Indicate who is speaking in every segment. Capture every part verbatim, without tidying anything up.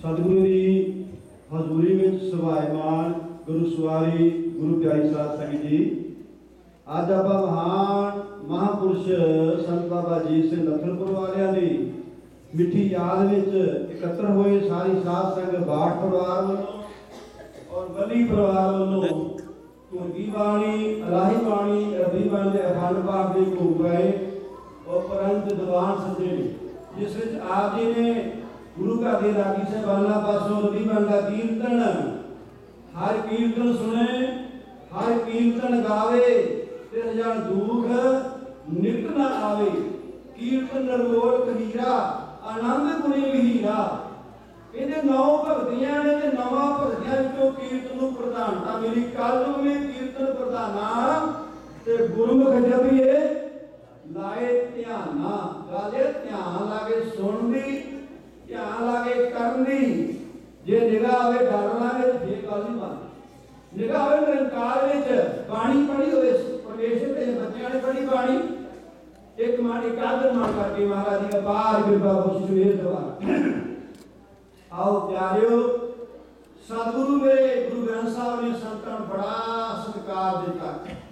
Speaker 1: सतगुरु की हजूरी में सभायमान गुरु सवारी गुरु प्यारी साध संगत जी, अज आप महान महापुरुष संत बाबा अजीत सिंह लखनपुर वालिया की मिठी याद में एकत्र हुए सारी साध संगत बाठ परिवार वालों और बली परिवार वालों धुरगी बाणी अलाही बाणी रबी बाणी के अखंड पाठ के भोग गए और परंत दीवान सजे जिस आप जी ने गुरु का दे रागी से बाला पासों रबी बाण का कीर्तन हर कीर्तन सुने हर कीर्तन गावे तेरे जान दुख निकट न आवे कीर्तन नरलोल कहीरा आनंद गुणी गहीरा इहदे नौ भगतियां ने ते नवां भगतियां विचों कीर्तन नूं प्रधानता मिली कल में कीर्तन प्रधाना ते गुरमुख जपीए लाए ध्याना गाले ध्यान लागे सुनदी ध्यान लागे करनी जे निगाह आवे डर लागे ते फिर गल नहीं बनदी निगाह आवे निरंकार विच बाणी पढ़ी होवे परमेश्वर दे बच्चों ने पढ़ी बाणी एक मान एक आदर मान करके महाराज जी अपार कृपा बख्शिश हुए दवा आओ प्यारियो सतगुरु मेरे गुरु ग्रंथ साहब ने संतां बड़ा सत्कार दिता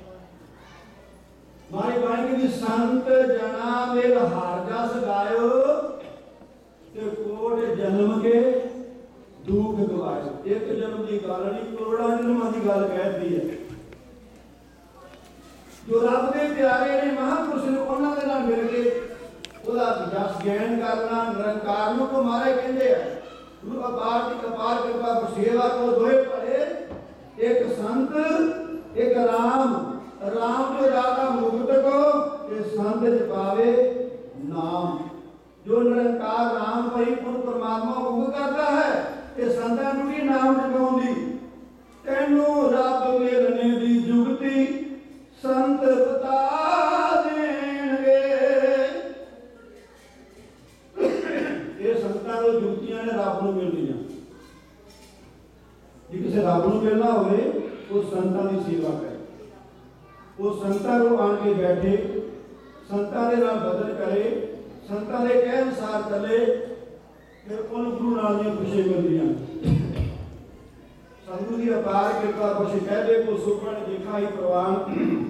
Speaker 1: मारी बाणी की संत जना मेल हार जस गायो ते कोट जन्म के दुख गवायो एक जन्म की गल नहीं करोड़ों जन्मां की गल कहती है जो रब के प्यारे ने महापुरुष ने उन्हां दे नाल मिल के ओदा जस ज्ञान करना निरंकार नूं को मारे कहंदे आ गुरु अपार दी अपार कृपा सेवा को दोए पड़े एक संत एक राम राम जो राधा मुक्त को ये संत च पावे नाम जो निरंकार राम परिपूर्ण परमात्मा मुक्त करता है ये संतां नूं भी नाम जपाउंदी तैनू रब मिलने दी जुगती संत बता देंगे ये संतां को जुगतियां ने रब नूं मिलदियां जे किसी रब नूं मिलना होवे वो संतां दी सेवा करे वो संतां को आन के बैठे संतां दे नाल बदल करे संतां दे कहे अनुसार चले फिर उन गुरु नाल दी खुशी मिलदियां सतगुरु दी अपार कृपा बख्श कहदे को सुखण देखा ही प्रवान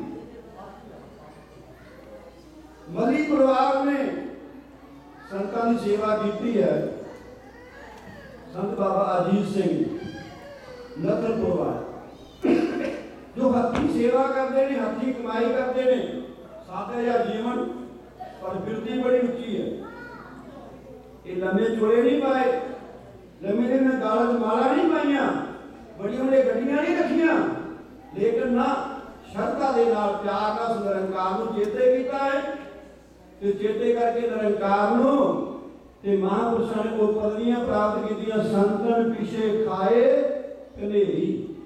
Speaker 1: मली परिवार ने संतां की सेवा की है संत बाबा अजीत सिंह लखनपुर वाले जो हथी सेवा करते हैं हथी कमाई करते हैं सादा या जीवन पर बिरती बड़ी उच्ची है ये लंबे चोड़े नहीं पाए लंबे दिन में गाल माला नहीं पाइया बड़ी बड़ी गड्डियां नहीं रखियां लेकिन ना श्रद्धा दे नाल प्यार का निरंकार नूं चेते कीता है ते चेते करके निरंकार नूं ते महापुरुषां ने वो पदवियां प्राप्त कीतियां संतन पीछे खाए कनेरी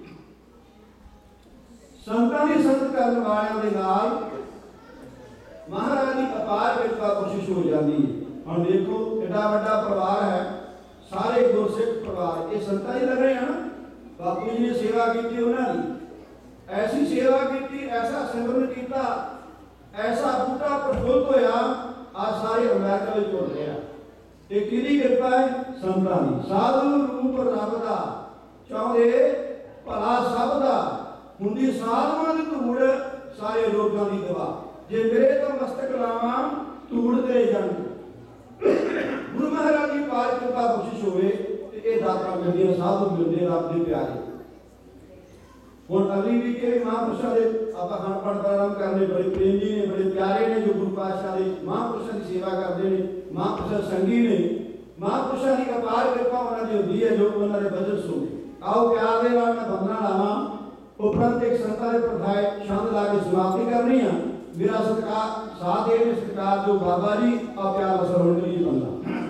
Speaker 1: संतां दी संत करन वालियां दे नाल महाराज दी अपार कृपा कोशिश हो जाती है हुण देखो एडा वड्डा परिवार है सारे गुरसिख परिवार ये संतां ही लग रहे हैं ना बापू जी ने सेवा की उन्होंने ऐसी सेवा की ऐसा सिमरन किया ऐसा बूटा प्रफुल्लित होया आज सारे अमेरिका में जुड़ रहे हैं ये किहदी कृपा है संतां दी साधु रूप रब दा चाहुंदे भला सब दा हुंदी साधुआं दी धूड़ सारे रोगां दी दवा जे मेरे तो मस्तक लावां धूड़ तेरे जन गुरु महाराज की पार कृपा बख्शिश होवे ये दाता मिलदियां साधु मिलदे रब दे प्यारे हुण अगली वीक के महापुरुषां दे आपां अनपढ़ प्रारंभ करने बड़े प्रेम जी ने बड़े प्यारे ने जो गुरु पातशाह दे महापुरुषां की सेवा करते हैं महापुरुष संगी ने महापुरुषां की अपार कृपा उन्हां दी हुंदी है जो उन्हां दे भजन सुणदे आओ प्यार दे नाल मैं बंदना लावां उपरंत एक संतां दे प्रथाए छंद ला के समाप्ति करनी है मेरा सत्कार साथ दे सत्कार जो बाबा जी आ प्यार सरवण करिए बंदा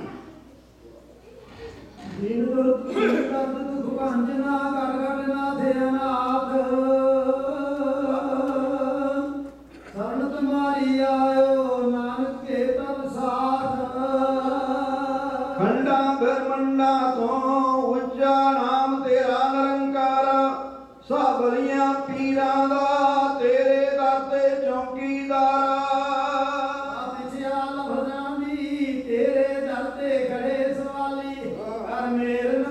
Speaker 2: दीन दुख दर्द दुख भंजना कर कर नाथे अनाथ शरण तुम्हारी आयो नानक के तब साथ
Speaker 1: खंडा ब्रह्मंडा तो उच्चा नाम तेरा निरंकारा सबलियां पीरां दा तेरे दर ते चौकीदारा
Speaker 2: तेरे दर ते खड़े सवाली कर मेर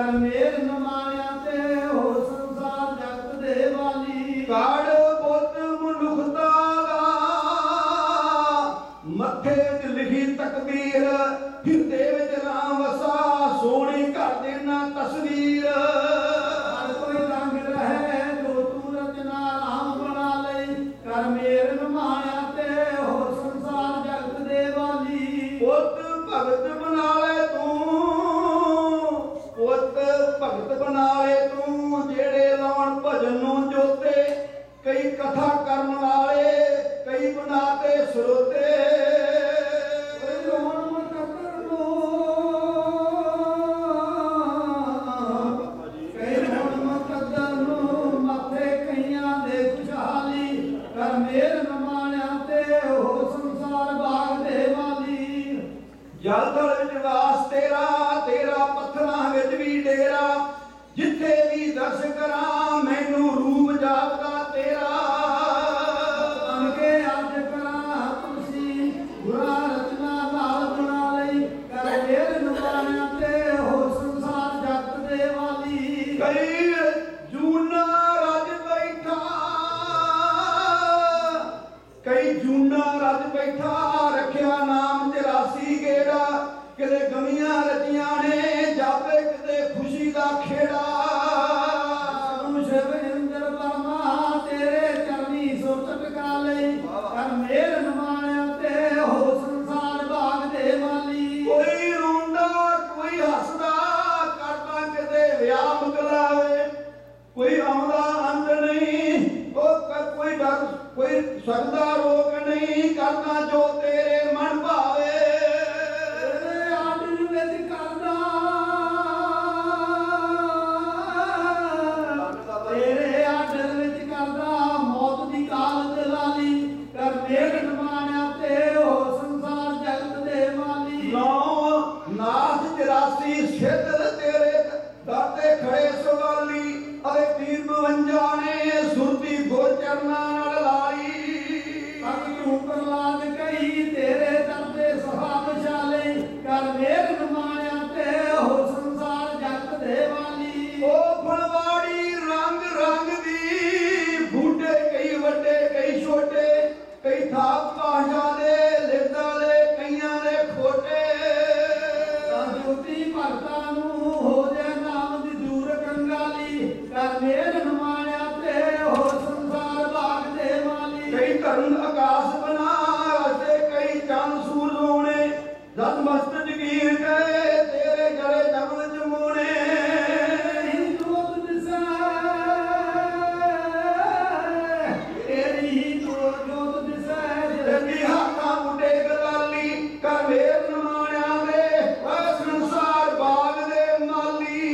Speaker 2: ਕਰ ਮੇਰ ਨਮਾਣਿਆ ਤੇ ਹੋ ਸੰਸਾਰ ਜਗਤ ਦੇ ਵਾਲੀ।
Speaker 1: ਕਾੜ ਬੁੱਧ ਮਨੁੱਖਤਾ ਦਾ ਮੱਥੇ ਤੇ ਲਿਖੀ ਤਕਦੀਰ, ਹਿਰਦੇ ਵਿੱਚ ਰਾਮ ਵਸਾ ਸੋਹਣੀ ਘਰ ਦੇ ਨਾ ਤਸਵੀਰ।
Speaker 2: ਹਰ ਕੋਈ ਰੰਗ ਰਹੇ ਜੋ ਤੂੰ ਰਚਨਾ ਰਾਮ ਬਣਾ ਲਈ, ਕਰ ਮੇਰ ਨਮਾਣਿਆ ਤੇ ਹੋ ਸੰਸਾਰ ਜਗਤ ਦੇ ਵਾਲੀ।
Speaker 1: ਪੁੱਤ ਭਗਤ ਬਣਾ ਲੈ ਤੂੰ, ਪੁੱਤ ਭਗਤ ਬਣਾ ਲੈ ਤੂੰ, ਜਿਹੜੇ ਲਾਉਣ ਭਜਨ ਨੂੰ ਜੋਤੇ, ਕਈ ਕਥਾ ਕਰਨ ਵਾਲੇ, ਕਈ ਬਣਾਤੇ ਸਰੋਤੇ।
Speaker 2: ਕੋਈ ਰੋਣ ਮੁਕੱਦਰ ਨੂੰ, ਕਈ ਰੋਣ ਮੁਕੱਦਰ ਨੂੰ, ਮਾਥੇ ਕਈਆਂ ਦੇ ਖੁਸ਼ਹਾਲੀ, ਕਰ ਮੇਰ ਨਮਾਣਿਆ ਤੇ ਹੋ ਸੰਸਾਰ ਬਾਗ ਦੇ ਵਾਲੀ।
Speaker 1: ਜਲ ਥਲ ਵਿੱਚ ਵਾਸ ਤੇਰਾ, ਤੇਰਾ ਪੱਥਰਾਂ ਵਿੱਚ ਵੀ ਡੇਰਾ, ਜਿੱਥੇ ਵੀ ਦਰਸ ਕਰਾਂ ਮੈਨੂੰ ਰੂਪ ਜਾਪਦਾ ਤੇਰਾ।
Speaker 2: ਬਣ ਕੇ ਅੱਜ ਕਰਾਂ ਤੁਲਸੀ, ਗੁਰਾ ਰਚਨਾ ਨਾਲ ਬਣਾ ਲਈ, ਕਰ ਮੇਰ ਨਮਾਣਿਆ ਤੇ ਹੋ ਸੰਸਾਰ ਜਗਤ ਦੇ ਵਾਲੀ।
Speaker 1: ਕਈ ਜੂਨਾ ਰਜ ਬੈਠਾ, ਕਈ ਜੂਨਾ ਰਜ ਬੈਠਾ, ਰੱਖਿਆ ਨਾਮ ਚੁਰਾਸੀ ਗੇੜਾ, ਕਿਤੇ ਗਮੀਆਂ ਰਚੀਆਂ ਨੇ ਜਾਪੇ ਕਿਤੇ ਖੁਸ਼ੀ ਦਾ ਖੇੜਾ।
Speaker 2: ਤੂੰ ਸ਼ਿਵ ਇੰਦਰ ਬਰਮਾ ਤੇਰੇ ਚਰਨੀ ਸੁਰਤ ਟਿਕਾ ਲਈ, ਕਰ ਮੇਰ ਨਮਾਣਿਆ ਤੇ ਹੋ ਸੰਸਾਰ ਬਾਗ ਦੇ ਵਾਲੀ।
Speaker 1: ਕੋਈ ਰੋਂਦਾ ਕੋਈ ਹੱਸਦਾ, ਕਰਦਾ ਕਿਤੇ ਵਿਆਹ ਮੁਕਲਾਵੇ, ਕੋਈ ਆਉਂਦਾ ਅੰਤ ਨਹੀਂ, ਉਹ ਕ- ਕੋਈ ਡਰ ਕੋਈ ਸਕਦਾ ਰੋਕ ਨਹੀਂ, ਕਰਦਾ ਜੋ ਤੇਰੇ ਮਨ ਭਾਵੇ।
Speaker 2: ਤੇਰੇ ਆਡਰ ਵਿੱਚ ਕਰਦਾ, ਤੇਰੇ ਆਡਰ ਵਿੱਚ ਕਰਦਾ, ਮੌਤ ਦੀ ਕਾਲ ਦਲਾਲੀ, ਕਰ ਮੇਰ ਨਮਾਣਿਆ ਤੇ ਹੋ ਸੰਸਾਰ ਜਗਤ ਦੇ ਵਾਲੀ।
Speaker 1: ਨੌ ਨਾਥ ਚੁਰਾਸੀ ਸਿੱਧ ਤੇਰੇ ਦਰ ਤੇ ਖੜੇ ਸਵਾਲੀ, ਅਰੇ ਤੀਰ ਬਵੰਜਾ ਨੇ ਸੁਰਤੀ ਗੁਰ ਚਰਨਾਂ ਨਾਲ ਲਾਈ।
Speaker 2: ਤਕ ਤੂੰ ਪ੍ਰਲਾਦ ਕਹੀ ਤੇਰੇ ਦਰ ਤੇ ਸਭਾ ਵਿਚਾਲੇ, ਕਰ ਮੇਰ ਨਮਾਣਿਆ ਤੇ ਹੋ ਸੰਸਾਰ ਜਗਤ ਦੇ ਵਾਲੀ।
Speaker 1: ਉਹ ਫੁਲਵਾੜੀ ਰੰਗ ਰੰਗ ਦੀ, ਬੂਟੇ ਕਈ ਵੱਡੇ ਕਈ ਛੋਟੇ, ਕਈ ਥਾਪ ਪਾਸ਼ਾ ਦੇ ਲਿਖਦਾ ਦੇ ਕਈਆਂ ਦੇ ਖੋਟੇ।
Speaker 2: ਤਾਂ ਜੋਤੀ ਭਗਤਾਂ ਨੂੰ ਹੋ ਜਾ ਨਾਮ ਦੀ ਦੂਰ ਕੰਗਾਲੀ, ਕਰ ਮੇਰ ਨਮਾਣਿਆ ਤੇ ਹੋ ਸੰਸਾਰ ਬਾਗ ਦੇ ਵਾਲੀ।
Speaker 1: ਕਈ ਧਰਮ ਆਕਾਸ਼ ਬਣਾ ਰਚੇ, ਕਈ ਚੰਨ ਸੂਰ ਰੋਣੇ, ਜਦ ਮਸਤ ਜਗੀਰ ਗਏ ਤੇਰੇ ਗਲੇ ਜਬਲ ਜਮੋਣੇ।
Speaker 2: ਤੇਰੀ ਜੋਤ ਦਿਸੈ, ਤੇਰੀ ਜੋਤ ਜੋਤ ਦਿਸੈ,
Speaker 1: ਜੱਗੀ ਹੱਥਾਂ ਮੁੰਡੇ ਗਦਾਲੀ, ਕਰ ਮੇਰ ਨਮਾਣਿਆ ਦੇ ਓਏ ਸੰਸਾਰ ਬਾਗ ਦੇ ਮਾਲੀ।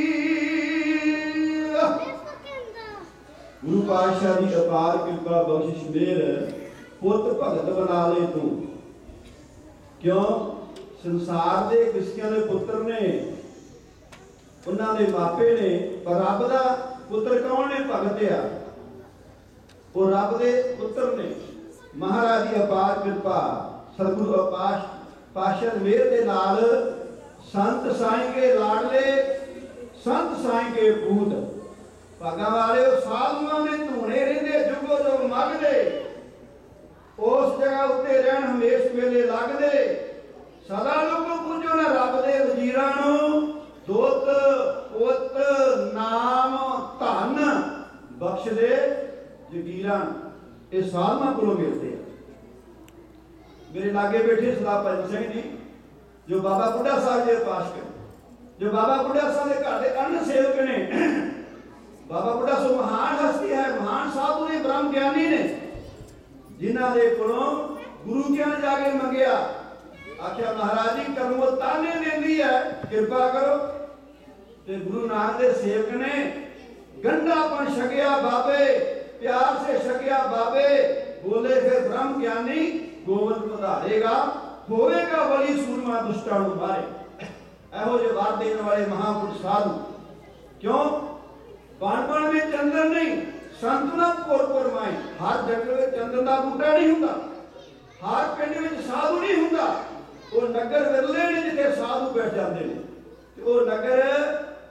Speaker 1: ਗੁਰੂ ਪਾਤਸ਼ਾਹ ਦੀ ਅਪਾਰ ਕਿਰਪਾ ਬਖਸ਼ਿਸ਼ ਮਿਹਰ, ਪੁੱਤ ਭਗਤ ਬਣਾ ਲੈ ਤੂੰ। ਕਿਉਂ? ਸੰਸਾਰ ਦੇ ਕਿਸਕਿਆਂ ਦੇ ਪੁੱਤਰ ਨੇ, ਉਹਨਾਂ ਦੇ ਮਾਪੇ ਨੇ, ਪਰ ਰੱਬ ਦਾ ਪੁੱਤਰ ਕੌਣ ਨੇ? ਭਗਤ ਆ। ਉਹ ਰੱਬ ਦੇ ਪੁੱਤਰ ਨੇ। ਮਹਾਰਾਜ ਦੀ ਅਪਾਰ ਕਿਰਪਾ, ਸਤਿਗੁਰੂ ਅਪਾਸ਼ ਪਾਸ਼ਾ ਮਿਹਰ ਦੇ ਨਾਲ ਸੰਤ ਸਾਈਂ ਕੇ ਲਾਡਲੇ, ਸੰਤ ਸਾਈਂ ਕੇ ਪੂਤ, ਭਾਗਾਂ ਵਾਲੇ ਉਹ ਸਾਧੂਆਂ ਦੇ ਧੂਣੇ ਰਹਿੰਦੇ ਜੁਗੋ ਜੁਗ ਮੰਗਦੇ, ਉਸ ਜਗ੍ਹਾ ਉੱਤੇ ਰਹਿਣ ਹਮੇਸ਼ ਵੇਲੇ ਲੱਗਦੇ। ਸਦਾ ਲੋਕੋ ਪੂਜੋ ਨਾ ਰੱਬ ਦੇ ਵਜ਼ੀਰਾਂ ਨੂੰ, ਦੁੱਧ ਪੁੱਤ ਨਾਮ ਧਨ ਬਖਸ਼ਦੇ ਜਗੀਰਾਂ। ਇਹ ਸਾਧੂਆਂ ਕੋਲੋਂ ਮਿਲਦੇ ਆ। ਮੇਰੇ ਲਾਗੇ ਬੈਠੇ ਸਰਦਾਰ ਭਜਨ ਸਿੰਘ ਜੀ, ਜੋ ਬਾਬਾ ਬੁੱਢਾ ਸਾਹਿਬ ਦੇ ਪਾਸ ਕਰ, ਜੋ ਬਾਬਾ ਬੁੱਢਾ ਸਾਹਿਬ ਦੇ ਘਰ ਦੇ ਅन्न ਸੇਵਕ ਨੇ। ਬਾਬਾ ਬੁੱਢਾ ਸਾਹਿਬ ਮਹਾਨ ਹਸਤੀ ਹੈ, ਮਹਾਨ ਸਾਧੂ ਨੇ, ਬ੍ਰਹਮ ਗਿਆਨੀ ਨੇ, ਜਿਨ੍ਹਾਂ ਦੇ ਕੋਲੋਂ ਗੁਰੂ ਗਿਆਨ ਜਾ ਕੇ ਮੰਗਿਆ। ਆਖਿਆ ਮਹਾਰਾਜ ਜੀ ਕਰਮੋ ਤਾਨੇ ਦਿੰਦੀ ਹੈ, ਕਿਰਪਾ ਕਰੋ। ਤੇ ਗੁਰੂ ਨਾਨਕ ਦੇ ਸੇਵਕ ਨੇ ਗੰਢਾਪਨ ਛਕਿਆ ਬਾਬੇ, ਪਿਆਰ ਸੇ ਛਕਿਆ ਬਾਬੇ। ਬੋਲੇ ਫਿਰ ਬ੍ਰਹਮ ਗਿਆਨੀ ਗੋਬਿੰਦ ਪਧਾਰੇਗਾ, ਹੋਵੇਗਾ ਬਲੀ ਸੂਰਮਾ ਦੁਸ਼ਟਾਂ ਨੂੰ ਮਾਰੇ। ਇਹੋ ਜਿਹੇ ਵਰ ਦੇਣ ਵਾਲੇ ਮਹਾਂਪੁਰਸ਼ ਸਾਧੂ। ਕਿਉਂ? ਬਣ ਬਣ ਵਿੱਚ ਚੰਦਨ ਨਹੀਂ, ਸੰਤਨਾ ਪੁਰ ਪੁਰ ਮਾਈ। ਹਰ ਜੰਗਲ ਵਿੱਚ ਚੰਦਨ ਦਾ ਬੂਟਾ ਨਹੀਂ ਹੁੰਦਾ, ਹਰ ਪਿੰਡ ਵਿੱਚ ਸਾਧੂ ਨਹੀਂ ਹੁੰਦਾ। ਉਹ ਨਗਰ ਵਿਰਲੇ ਨੇ ਜਿੱਥੇ ਸਾਧੂ ਬੈਠ ਜਾਂਦੇ ਨੇ, ਤੇ ਉਹ ਨਗਰ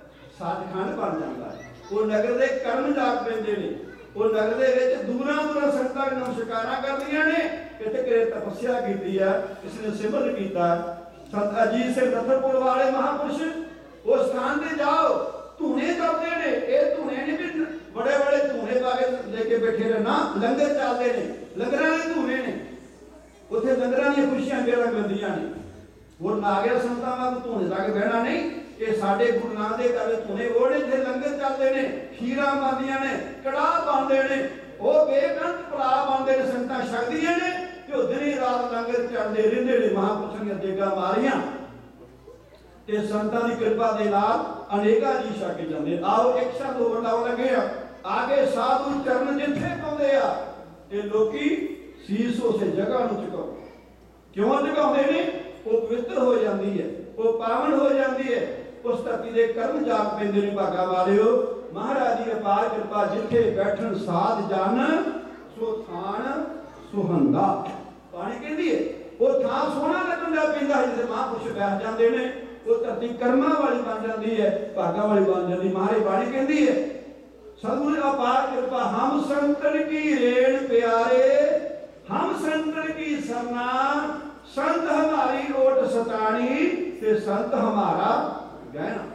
Speaker 1: ਸੱਚਖੰਡ ਬਣ ਜਾਂਦਾ ਹੈ। ਉਹ ਨਗਰ ਦੇ ਕਰਮ ਜਾਗ ਪੈਂਦੇ ਨੇ। ਉਹ ਨਗਰ ਦੇ ਵਿੱਚ ਦੂਰਾਂ ਦੂਰਾਂ ਸੰਗਤਾਂ ਨਮਸਕਾਰਾਂ ਕਰਦੀਆਂ ਨੇ। ਇੱਥੇ ਕਿਤੇ ਤਪੱਸਿਆ ਕੀਤੀ ਹੈ, ਕਿਸੇ ਨੇ ਸਿਮਰਨ ਕੀਤਾ। ਸੰਤ ਅਜੀਤ ਸਿੰਘ ਨਥਰਪੁਰ ਵਾਲੇ ਮਹਾਂਪੁਰਸ਼ ਉਸ ਸਥਾਨ ਤੇ ਜਾਓ, ਧੂਣੇ ਕਰਦੇ ਨੇ। ਇਹ ਧੂਣੇ ਨਹੀਂ ਵੀ ਬੜੇ ਬੜੇ ਧੂਣੇ ਪਾ ਕੇ ਲੈ ਕੇ ਬੈਠੇ ਨੇ, ਨਾ, ਲੰਗਰ ਚੱਲਦੇ ਨੇ, ਲੰਗਰਾਂ ਦੇ ਧੂਣੇ ਨੇ। ਉੱਥੇ ਲੰਗਰਾਂ ਦੀਆਂ ਖੁਸ਼ੀਆਂ ਮੇਲਾ ਮਿਲਦੀਆਂ ਨੇ। ਹੋਰ ਨਾਗਿਆ ਸੰਤਾਂ ਵਾਂਗ ਧੂਣੇ ਲਾ ਕੇ ਬਹਿਣਾ ਨਹੀਂ। ਇਹ ਸਾਡੇ ਗੁਰੂ ਨਾਨਕ ਦੇ ਘਰ ਧੂਣੇ ਉਹ ਨੇ, ਇੱਥੇ ਲੰਗਰ ਚੱਲਦੇ ਨੇ, ਖੀਰਾਂ ਬਣਦੀਆਂ ਨੇ, ਕੜਾਹ ਬਣਦੇ ਨੇ, ਉਹ ਬੇਅੰਤ ਭਲਾ ਬਣਦੇ ਨੇ, ਸੰਗਤਾਂ ਛਕਦੀਆਂ ਨੇ ਤੇ ਉਹ ਦਿਨੀ ਰਾਤ ਲੰਗਰ ਚੱਲਦੇ ਰਹਿੰਦੇ ਨੇ। ਮਹਾਂਪੁਰਸ਼ਾਂ ਦੀਆਂ ਦੇਗਾਂ ਮਾਰੀਆਂ ਤੇ ਸੰਤਾਂ ਦੀ ਕਿਰਪਾ ਦੇ ਨਾਲ ਅਨੇਕਾਂ ਜੀ ਛਕ ਜਾਂਦੇ। ਆਓ ਇੱਕ ਸ਼ਬਦ ਹੋਰ ਲਾਉਣ ਲੱਗੇ ਆ। ਆਗੇ ਸਾਧੂ ਚਰਨ ਜਿੱਥੇ ਪਾਉਂਦੇ ਆ ਤੇ ਲੋਕੀ ਸੀਸ ਉਸੇ ਜਗ੍ਹਾ ਨੂੰ ਝੁਕਾਉਂਦੇ। ਕਿਉਂ ਝੁਕਾਉਂਦੇ ਨੇ? ਉਹ ਪਵਿੱਤਰ ਹੋ ਜਾਂਦੀ ਹੈ, ਉਹ ਪਾਵਨ ਹੋ ਜਾਂਦੀ ਹੈ। ਉਸ ਧਰਤੀ ਦੇ ਕਰਮ ਜਾਗ ਪੈਂਦੇ ਨੇ। ਭਾਗਾ ਵਾਲਿਓ, ਮਹਾਰਾਜ ਦੀ ਅਪਾਰ ਕਿਰਪਾ। ਜਿੱਥੇ ਬੈਠਣ ਸਾਧ ਜਨ ਸੋ ਥਾਨ ਸੁਹੰਦਾ। ਬਾਣੀ ਕਹਿੰਦੀ ਹੈ ਉਹ ਥਾਂ ਸੋਹਣਾ ਲੱਗਣ ਦਾ ਪੈਂਦਾ ਹੈ। ਜਿੱਥੇ ਮਹਾਂਪੁਰਸ਼ ਬੈਠ ਜਾਂਦੇ ਨੇ ਉਹ ਧਰਤੀ ਕਰਮਾਂ ਵਾਲੀ ਬਣ ਜਾਂਦੀ ਹੈ, ਭਾਗਾ ਵਾਲੀ ਬਣ ਜਾਂਦੀ। ਮਹਾਰਾਜ ਬਾਣੀ ਕਹਿੰਦੀ ਹੈ ਸਤਿਗੁਰ ਅਪਾਰ ਕਿਰਪਾ। ਹਮ ਸੰਤਨ ਕੀ ਰੇਣ ਪਿਆਰੇ, ਹਮ ਸੰਤਨ ਕੀ ਸਰਨਾ, संत हमारी ओट सतानी ते संत हमारा गहना।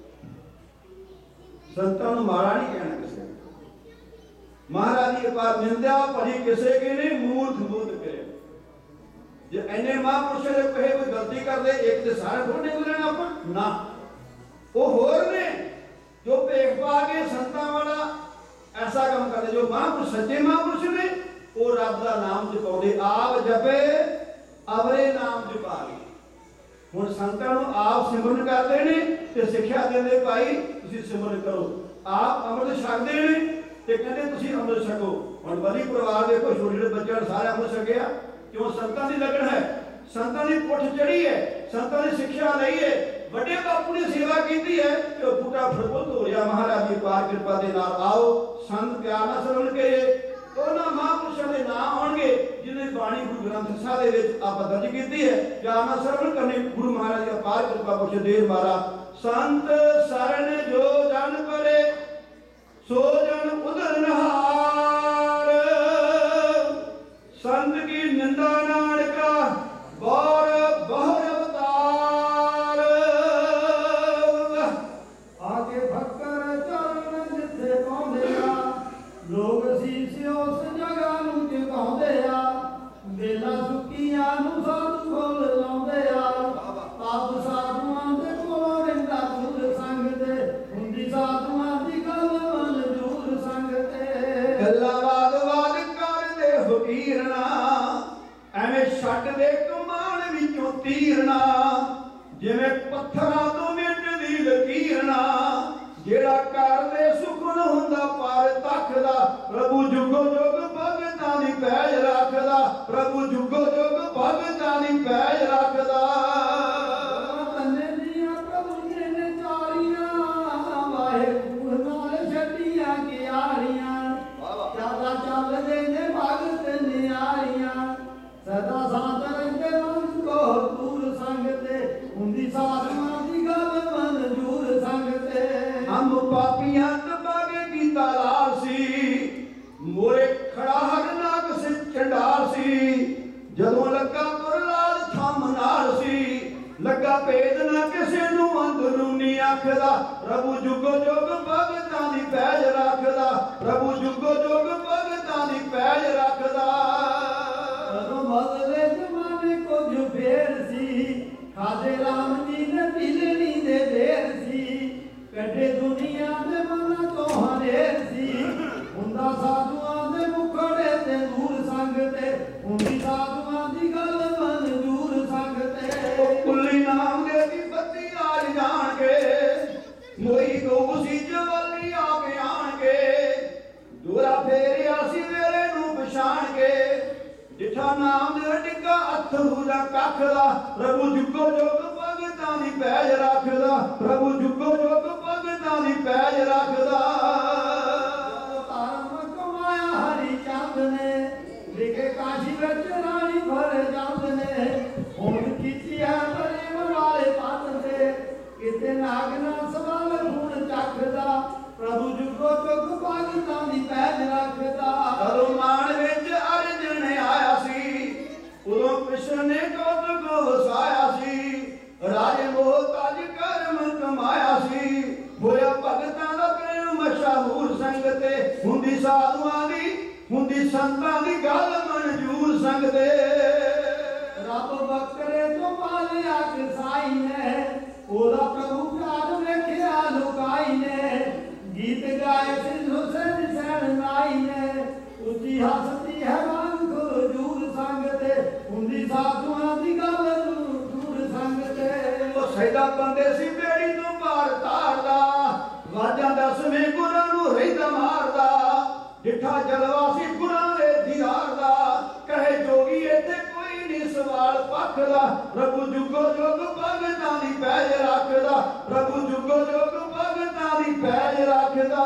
Speaker 1: संतां नूं माड़ा नहीं कहना किसी। महाराज की अपार निंदा भली किसी की नहीं, मूर्ख मूर्ख करे। जे इन्ने महापुरुषों ने कहे कोई गलती कर दे, एक ते सारे थोड़े निकल लेना अपन ना। वो होर ने जो भेख पा के संतां वाला ऐसा काम करते। जो महापुरुष सच्चे महापुरुष ने वो रब दा नाम जपाउंदे। आप जपे अवरे नाम जपा के। हुण संतां नूं आप सिमरन करते ने ते सिੱਖਿਆ ਦਿੰਦੇ भाई तुसीं सिमरन करो। आप अमृत छकदे ने ते कहंदे तुसीं अमृत छको। हुण बड़ी परिवार देखो, छोटे छोटे बच्चे सारे अमृत छकिया। क्यों? संतां दी लगन है, संतां दी पुठ चढ़ी है, संतां दी सिੱਖਿਆ ਲਈ है, ਵੱਡੇ ਬਾਪੂ ने सेवा की है ते ਉਹ ਬੂਟਾ ਫੁੱਲ ਹੋ ਰਿਹਾ। ਮਹਾਰਾਜ ਦੀ ਅਪਾਰ ਕਿਰਪਾ ਦੇ ਨਾਲ आओ संत प्यार ਨਾਲ ਸਰਵਣ ਕਰੀਏ। ਉਹਨਾਂ ਮਹਾਂਪੁਰਸ਼ਾਂ ਦੇ ਨਾਮ ਆਉਣਗੇ ਜਿਹਨੇ ਬਾਣੀ ਗੁਰੂ ਗ੍ਰੰਥ ਸਾਹਿਬ ਦੇ ਵਿੱਚ ਆਪਾਂ ਦਰਜ ਕੀਤੀ ਹੈ। ਪਿਆਰ ਨਾਲ ਸਰਵਣ ਕਰਨੀ। ਗੁਰੂ ਮਹਾਰਾਜ ਦੀ ਅਪਾਰ ਕਿਰਪਾ ਬਖਸ਼ੇ ਦੇਰ ਮਾਰਾ। ਸੰਤ ਸਰਨ ਜੋ ਜਨ ਪਰੇ ਸੋ ਜਨ ਉਦਰਨਹਾਰ। ਸੰਤ ਕੀ ਨਿੰਦਾ ਨਾਨਕਾ ਗੌਰ ਬਹੁਰ ਅਵਤਾਰ।
Speaker 2: ਆਗੇ ਫਕਰ ਚਰਨ ਜਿੱਥੇ ਪਾਉਂਦੇ ਆ ਲੋਕ ਸੀਸ ਉਸ ਜਗ੍ਹਾ ਨੂੰ ਝੁਕਾਉਂਦੇ ਆ। ਵੇਲਾ ਸੁੱਕੀਆਂ ਨੂੰ ਸਾਧੂ ਕੋਲ ਲਾਉਂਦੇ ਆ। ਆਪ ਸਾਧੂਆਂ ਦੇ ਕੋਲ ਰਹਿੰਦਾ ਦੂਰ ਸੰਗ ਤੇ, ਹੁੰਦੀ ਸਾਧੂਆਂ ਦੀ ਗੱਲ ਮਨਜ਼ੂਰ ਸੰਗ ਤੇ।
Speaker 1: ਗੱਲਾਂ ਬਾਦ ਬਾਦ ਕਰਦੇ ਫਕੀਰਨਾ, ਐਵੇਂ ਛੱਡ ਦੇ ਕਮਾਨ ਵਿੱਚੋਂ ਤੀਰਨਾ। ਜਿਵੇਂ ਪੱਥਰਾਂ ਤੋਂ ਮਿੱਟਦੀ ਲਕੀਰਨਾ, ਜਿਹੜਾ ਕਰਦੇ ਸੁਖਨ ਹੁੰਦਾ ਪਰ ਤੱਕਦਾ। ਪ੍ਰਭੂ ਜੁਗੋ ਜੁਗ ਭਗਤਾਂ ਦੀ ਪੈਜ ਰੱਖਦਾ, ਪ੍ਰਭੂ ਜੁਗੋ ਜੁਗ ਭਗਤਾਂ ਦੀ ਪੈਜ ਰੱਖਦਾ।
Speaker 2: ਤੰਨੇ ਦੀਆਂ ਪ੍ਰਭੂ ਜੀ ਨੇ ਚਾਰੀਆਂ, ਵਾਹਿਗੁਰੂ ਨਾਲ ਛੱਡੀਆਂ ਕਿਆਰੀਆਂ। ਜਿਆਦਾ ਚੱਲਦੇ ਨੇ ਭਗਤ ਨਿਆਰੀਆਂ, ਸਦਾ ਸਾਥ ਰਹਿੰਦੇ ਮਨ ਕੋ ਦੂਰ ਸੰਗ ਤੇ, ਹੁੰਦੀ ਸਾਧੂਆਂ ਦੀ ਗੱਲ ਮਨਜ਼ੂਰ ਸੰਗ ਤੇ।
Speaker 1: ਹਮ ਪਾਪੀਆਂ ਤਬਾਗੇ ਕੀਤਾ ਲਾਲ ਸੀ, ਮੋਰੇ ਖੜਾ ਹਰ ਨਾਗ ਸੇ ਚੰਡਾਲ ਸੀ। ਜਦੋਂ ਲੱਗਾ ਤੁਰ ਲਾਲ ਥੰਮ ਨਾਲ ਸੀ, ਲੱਗਾ ਭੇਦ ਨਾ ਕਿਸੇ ਨੂੰ ਅੰਦਰੂਨੀ ਆਖਦਾ। ਪ੍ਰਭੂ ਜੁਗੋ ਜੁਗ ਭਗਤਾਂ ਦੀ ਪੈਜ ਰੱਖਦਾ, ਪ੍ਰਭੂ ਜੁਗੋ ਜੁਗ ਭਗਤਾਂ ਦੀ ਪੈਜ ਰੱਖਦਾ।
Speaker 2: ਜਦੋਂ ਬਦਲੇ ਜ਼ਮਾਨੇ ਕੁਝ ਫੇਰ ਸੀ, ਖਾਦੇ ਰਾਮ ਜੀ ਨੇ ਪੀਲਣੀ ਦੇ ਢੇਰ ਸੀ। ਕੱਢੇ ਦੁਨੀਆ ਦੇ ਮਨਾਂ ਤੋਂ ਹਨੇਰ ਸੀ, ਹੁੰਦਾ ਸਾਧੂਆਂ ਦੇ ਮੁਖੜੇ ਤੇ ਦੂਰ ਸੰਗ ਤੇ, ਹੁੰਦੀ ਸਾਧੂਆਂ ਦੀ ਗੱਲ ਮਨਜ਼ੂਰ ਸੰਗ ਤੇ।
Speaker 1: ਉਹ ਕੁੱਲੀ ਨਾਮ ਦੇ ਦੀ ਬੱਤੀ ਆਜ ਜਾਣ ਕੇ, ਮੋਈ ਗਊ ਸੀ ਜਵਾਲੀ ਆ ਕੇ ਆਣ ਕੇ। ਦੋਰਾ ਫੇਰਿਆ ਸੀ ਵੇਲੇ ਨੂੰ ਪਛਾਣ ਕੇ, ਜਿੱਠਾ ਨਾਮ ਦੇ ਡਿੱਗਾ ਅਥਰੂ ਦਾ ਕੱਖ ਦਾ। ਪ੍ਰਭੂ ਜੁਗੋ ਜੁਗ ਭਗਤਾਂ ਦੀ ਪੈਜ ਰੱਖਦਾ, ਪ੍ਰਭੂ ਜੁਗੋ ਜੁਗ ਭਗਤਾਂ ਦੀ ਪੈਜ ਰੱਖਦਾ।
Speaker 2: ਧਰਮ ਕਮਾਇਆ ਹਰੀ ਚੰਦ ਨੇ, ਲਿਖੇ ਕਾਸ਼ੀ ਵਿੱਚ ਰਾਣੀ ਭਰ ਜਾਂਦ ਨੇ। ਹੁਣ ਕੀਤੀਆ ਪ੍ਰੇਮ ਵਾਲੇ ਪੰਨ ਤੇ, ਕਿਤੇ ਨਾਗ ਨਾ ਸਵਾਲ ਹੁਣ ਚੱਕ
Speaker 1: संग दे।
Speaker 2: रब बकरे तो पालिया किसाई ने, ओदा प्रभु प्यार वेखिया लुकाई ने। गीत गाए सिंध हुसैन सैन नाई ने, उची हसती है रंग जूर संग ते, हुंदी साधुआं दी गल दूर संग ते।
Speaker 1: ओ सैदा बंदे सी बेड़ी तू पार तारदा, वाजां दसवें गुरां नूं रहिंदा मारदा। जिठा जलवासी गुरां दे दीदार दा, कहे जोगी इत्थे कोई नहीं सवाल पखदा। प्रभु जुगो जुग भगतां दी पैज रखदा, प्रभु जुगो जुग भगतां दी पैज रखदा।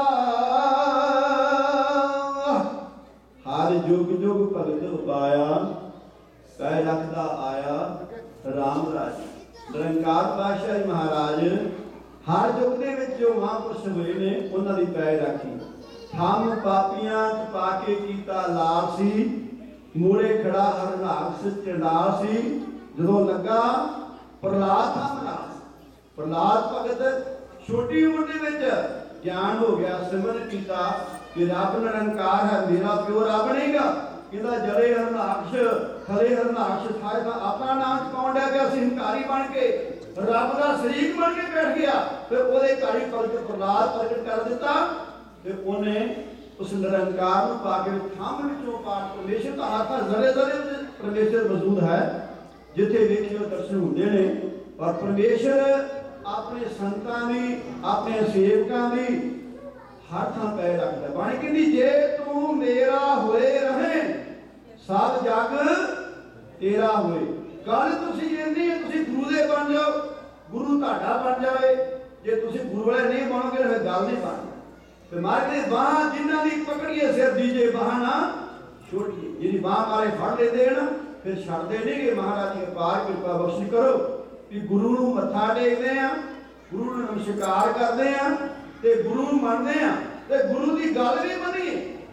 Speaker 1: हर जुग जुग भगत उपाया, पैज रखदा आया राम राज। निरंकार पातशाही महाराज हर जुग दे विच जो महापुरुष होए ने उन्हां दी पैज रखी। हम पापियां पा के कीता लाल सी, मूरे खड़ा हरनाक्ष चंडाल सी। जदों लगा प्रहलाद था मनास, प्रहलाद भगत छोटी उम्र दे विच ज्ञान हो गया, सिमरन कीता कि रब निरंकार है, मेरा प्यो रब नहींगा। कहता जले हरनाक्ष खले हरनाक्ष थाए था अपना नाम चुकाउण लग पिया सी, हंकारी बन के रब दा शरीक बन के बैठ गया। फिर ओदे कारी प्रगट प्रहलाद प्रगट कर दिता ते ओने उस निरंकार नूं पाके थंम विचों पाठ परमेश्वर दा हर हर जरे जरे परमेश्वर मौजूद है, जिथे वेखियो दर्शन हुंदे ने। और परमेश्वर अपने संतां दी अपने सेवकां दी हर थां पै रखदा। बाणी कहंदी जे तू मेरा होए रहे सब जग तेरा होए। गल तुसीं इन्नी तुसीं गुरु दे बन जाओ, गुरु तुहाडा बन जाए। जे तुसीं गुरु वाले नहीं बनोगे फिर गल नहीं बनदी। ते मार के बाह जिन्हां दी पकड़िए सिर दीजे बाह ना छोड़िए। जिहदी बाह मारे फड़ लेंदे ना फिर छड्डदे नहीं कि महाराज जी अपार कृपा बख्श करो कि गुरु नूं मत्था टेकदे आ, गुरु नूं नमस्कार करदे आ ते गुरु नूं मनदे आ ते गुरु दी गल भी मनीए।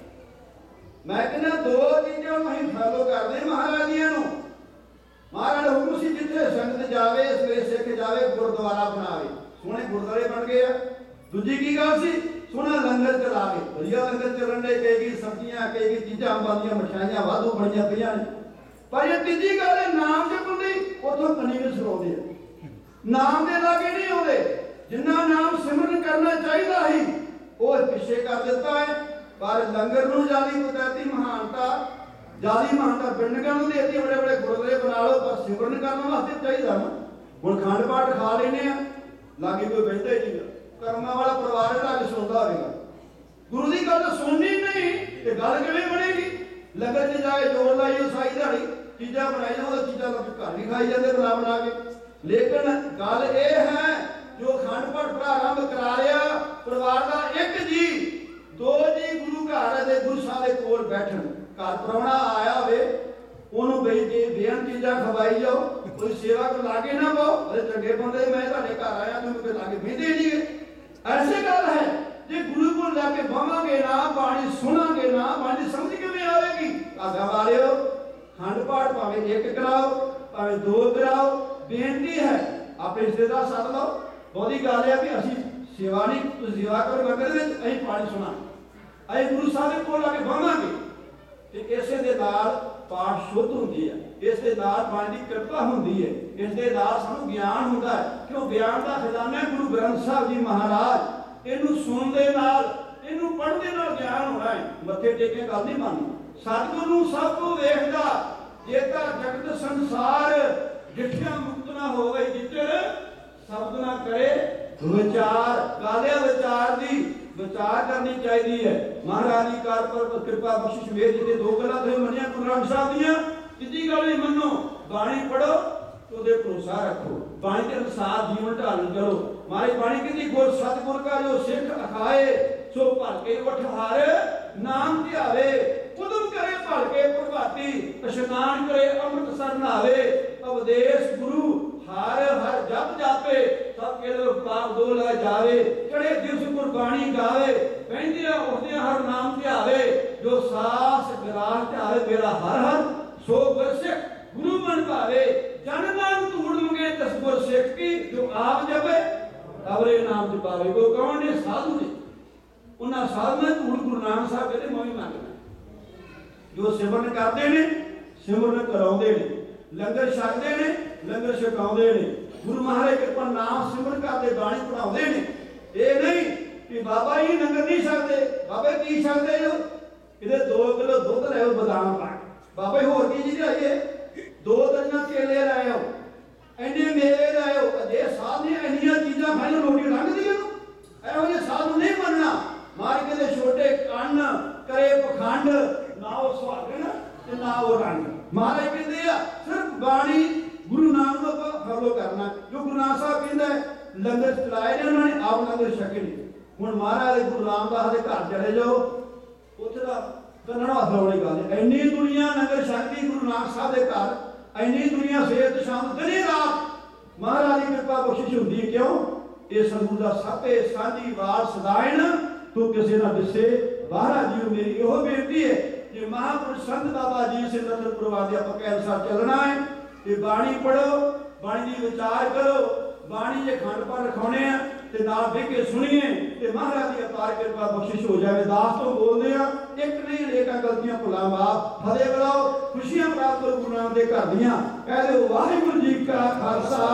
Speaker 1: मैं कहना दो चीज़ां नूं असीं फॉलो करदे महाराज जी नूं। महाराज हुक्म सी जिथे संगत जावे सवेरे सिख जावे गुरुद्वारा बनावे, सोहणे गुरुद्वारे बन गए आ। दूजी की गल सी सोहना लंगर चलावे, वधिया लंगर चलन दे, कई सब्जियां कई चीज़ां बनदियां मिठाइयां वाधू बणियां पईआं ने। पर ये तीजी गल है नाम जपण दी उथों कनी विच सराउंदे आ, नाम दे लागे नहीं आउंदे। जिन्ना नाम सिमरन करना चाहिदा ही ਉਹ ਪਿੱਛੇ ਕਰ ਦਿੱਤਾ ਹੈ। पर लंगर नूं जादी कुदरती महानता जादी महानता पिंडਾਂ ਨੂੰ ਦੇਤੀ, बड़े बड़े गुरुद्वारे बना लो, पर सिमरन करने वास्ते चाहिदा ना। हुण खंड पाठ खा लेने आ, लागे कोई बहिंदा ही नहीं, कर्मां वाला परिवार लागे सुनदा होवेगा, गुरु दी गल सुननी नहीं ते गल किवें बनेगी। लंगर च जाए जोड़ लाइयो साई दिहाड़ी चीज़ां बनाई जाओ, चीज़ां लोग घर नहीं खाई जाते बना बना के। लेकिन गल ये है जो खंड पाठ प्रारंभ करा लिया परिवार का एक जी दो जी गुरु घर दे गुरु साहब दे कोल बैठन, घर प्राहुणा आया होवे ओनू बई जे बेअन चीज़ां खवाई जाओ, कोई सेवा को लागे ना पाओ। अरे चंगे बंदे मैं तुहाडे घर आया तुम कोई लागे बेंदे नहीं। ऐसे गल है जे गुरु को लैके बहांगे ना, बाणी सुनांगे ना, बाणी समझ किवें आवेगी। आगा वालियो खंड पाठ भावें एक कराओ भावें दो कराओ, बेनती है अपने रिश्तेदार सद लो। बहुती गल है कि असीं सेवा नहीं तुसीं सेवा करो, लंगर दे विच असीं पाठ सुना असीं गुरु साहब दे कोल आके बहांगे ते इसे दे नाल पाठ शुद्ध हुंदी है, इस दे नाल बाणी दी किरपा हुंदी है, इस दे नाल सानूं ज्ञान हुंदा है। क्यों ज्ञान दा खजाना है गुरु ग्रंथ साहब जी महाराज। इहनूं सुणन दे नाल इहनूं पढ़न दे नाल ज्ञान होना है, मत्थे टेके गल नहीं बननी। सतगुरु नूं सब कुछ वेखदा, जे तां जगत संसार जिठिया मुक्त ना होवे, जिते शब्द ना करे विचार। गालिया विचार दी विचार करनी चाहिए है। महाराज जी कार पर कृपा बख्शिश वे जिते दो गल्लां तुसीं मनिया गुरु ग्रंथ साहब दीयां, तीजी गल नहीं मनो, बाणी पढ़ो तो दे भरोसा रखो, बाणी के अनुसार जीवन ढालन करो। हमारी बाणी कहती गुर सतगुर का जो सिख अखाए सो भल के उठ हार नाम ध्यावे, उदम करे भल के प्रभाती इशनान करे अमृतसर नहावे। उपदेश गुरु हर हर जप जापे सब के लोग पाप दो लग जावे, चढ़े दिवस गुरबाणी गावे, बहंदिया उठदिया हर नाम ध्यावे, जो सास ग्रास ध्यावे मेरा हर हर सो गुरसिख गुरु मन भावे। जन नाम धूड़ मंगे दस गुर सिख की, जो आप जपे अवरे नाम जपावे। वो कौन ने साधु ने, उन्हें साधु ने धूड़ गुरु नानक साहब कहते मैं भी मंगना। जो सिमरन करते हैं ਸਿਮਰਨ ਕਰਾਉਂਦੇ ਨੇ, ਲੰਗਰ ਛਕਦੇ ਨੇ, ਲੰਗਰ ਛਕਾਉਂਦੇ ਨੇ, ਗੁਰੂ ਮਹਾਰਾਜ ਕਿਰਪਾ ਨਾਮ ਸਿਮਰਨ ਕਰਦੇ, ਬਾਣੀ ਪੜਾਉਂਦੇ ਨੇ। ਇਹ ਨਹੀਂ ਕਿ ਬਾਬਾ ਜੀ ਲੰਗਰ ਨਹੀਂ ਛਕਦੇ, ਬਾਬੇ ਕੀ ਛਕਦੇ ਹੋ? ਕਿਤੇ ਦੋ ਕਿਲੋ ਦੁੱਧ ਲੈ ਆਓ ਬਦਾਮ ਪਾ ਕੇ, ਬਾਬਾ ਜੀ ਹੋਰ ਕੀ ਚੀਜ਼ ਆਈਏ? ਦੋ ਦਰਜਨ ਕੇਲੇ ਲੈ ਆਓ, ਇੰਨੇ ਮੇਵੇ ਲੈ ਆਓ। ਅਜੇ ਸਾਧ ਨੇ ਇੰਨੀਆਂ ਚੀਜ਼ਾਂ ਖਾਈਆਂ, ਰੋਟੀ ਲੰਘਦੀਆਂ ਨੂੰ? ਇਹੋ ਜਿਹੇ ਸਾਧ ਨੂੰ ਨਹੀਂ ਮੰਨਣਾ। ਮਾਰ ਕੇ ਦੇ ਛੋਟੇ ਕੰਨ ਕਰੇ ਪਖੰਡ, ਨਾ ਉਹ ਸੁਹਾਗਣ ਤੇ ਨਾ ਉਹ ਰੰਗ। ਮਹਾਰਾਜ ਕਹਿੰਦੇ ਆ ਸਿਰਫ ਬਾਣੀ ਗੁਰੂ ਨਾਨਕ ਦਾ ਫੋਲੋ ਕਰਨਾ। ਜੋ ਗੁਰੂ ਨਾਨਕ ਸਾਹਿਬ ਕਹਿੰਦਾ ਲੰਗਰ ਚਲਾਏ ਨੇ ਉਹਨਾਂ ਨੇ, ਆਪ ਲੰਗਰ ਛਕੇ ਨੇ। ਹੁਣ ਮਹਾਰਾਜ ਗੁਰੂ ਰਾਮਦਾਸ ਦੇ ਘਰ ਚਲੇ ਜਾਓ, ਉੱਥੇ ਦਾ ਕੰਨੜਾ ਹੱਥ ਲਾਉਣ ਦੀ ਗੱਲ ਹੈ। ਇੰਨੀ ਦੁਨੀਆ ਲੰਗਰ ਛਕਦੀ ਗੁਰੂ ਨਾਨਕ ਸਾਹਿਬ ਦੇ ਘਰ, ਇੰਨੀ ਦੁਨੀਆ ਸਵੇਰ ਤੇ ਸ਼ਾਮ ਦਿਨੇ ਰਾਤ ਮਹਾਰਾਜ ਦੀ ਕਿਰਪਾ ਬਖਸ਼ਿਸ਼ ਹੁੰਦੀ ਹੈ। ਕਿਉਂ? ਇਹ ਸੰਗੂ ਦਾ ਸਾਪੇ ਸਾਂਝੀ ਵਾਰ ਸਦਾਇਣ, ਤੂੰ ਕਿਸੇ ਨਾ ਦਿਸੇ ਬਾਹਰਾ ਜੀਓ। ਮੇਰੀ ਇਹੋ ਬੇਨਤੀ ਹੈ ਕਿ ਮਹਾਂਪੁਰਸ਼ ਸੰਤ ਬਾਬਾ ਜੀ ਸਿੰਘ ਨੰਦਪੁਰ ਵਾਲੇ ਆਪਾਂ ਕਹਿ ਅਨੁਸਾਰ ਚੱਲਣਾ ਹੈ ਤੇ ਬਾਣੀ ਪੜੋ, ਬਾਣੀ ਦੀ ਵਿਚਾਰ ਕਰੋ। ਬਾਣੀ ਜੇ ਖੰਡ ਪਾਠ ਰਖਾਉਣੇ ਆ ਤੇ ਨਾਲ ਬਹਿ ਕੇ ਸੁਣੀਏ ਤੇ ਮਹਾਰਾਜ ਦੀ ਅਪਾਰ ਕਿਰਪਾ ਬਖਸ਼ਿਸ਼ ਹੋ ਜਾਵੇ। ਦਾਸ ਤੋਂ ਬੋਲਦੇ ਆ, ਇੱਕ ਨਹੀਂ ਅਨੇਕਾਂ ਗਲਤੀਆਂ ਭੁੱਲਾਂ ਮਾਫ। ਫਤਿਹ ਬੁਲਾਓ, ਖੁਸ਼ੀਆਂ ਪ੍ਰਾਪਤ ਕਰੋ ਗੁਰੂ ਨਾਨਕ ਦੇ ਘਰ ਦੀਆਂ। ਕਹਿ ਦਿਓ ਵਾਹਿਗੁਰੂ ਜੀ ਕਾ ਖਾਲਸਾ,